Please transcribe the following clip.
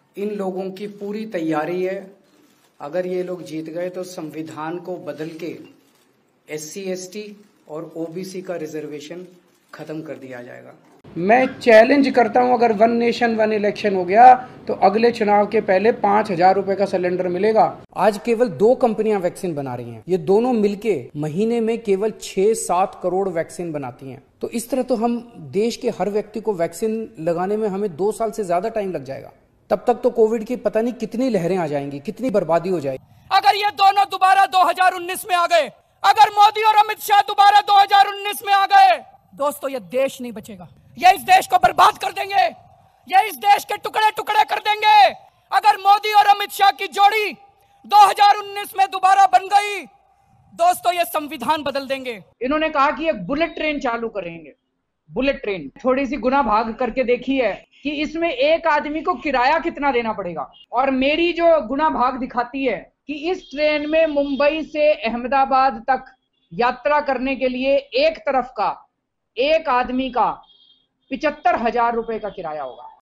इन लोगों की पूरी तैयारी है। अगर ये लोग जीत गए तो संविधान को बदल के SC ST और OBC का रिजर्वेशन खत्म कर दिया जाएगा। मैं चैलेंज करता हूं, अगर 1 नेशन 1 इलेक्शन हो गया तो अगले चुनाव के पहले 5,000 रुपए का सिलेंडर मिलेगा। आज केवल 2 कंपनियां वैक्सीन बना रही हैं। ये दोनों मिलके महीने में केवल 6-7 करोड़ वैक्सीन बनाती हैं। तो इस तरह तो हम देश के हर व्यक्ति को वैक्सीन लगाने में हमें 2 साल से ज्यादा टाइम लग जाएगा। तब तक तो कोविड की पता नहीं कितनी लहरें आ जाएंगी, कितनी बर्बादी हो जाएगी। अगर ये दोनों दोबारा 2019 में आ गए, अगर मोदी और अमित शाह दोबारा 2019 में आ गए, दोस्तों ये देश नहीं बचेगा। ये इस देश को बर्बाद कर देंगे, ये इस देश के टुकड़े टुकड़े कर देंगे। अगर मोदी और अमित शाह की जोड़ी 2019 में दोबारा बन गई, दोस्तों ये संविधान बदल देंगे। इन्होंने कहा कि एक बुलेट ट्रेन चालू करेंगे। बुलेट ट्रेन थोड़ी सी गुना भाग करके देखी है कि इसमें एक आदमी को किराया कितना देना पड़ेगा, और मेरी जो गुना भाग दिखाती है कि इस ट्रेन में मुंबई से अहमदाबाद तक यात्रा करने के लिए एक तरफ का एक आदमी का 75,000 रुपए का किराया होगा।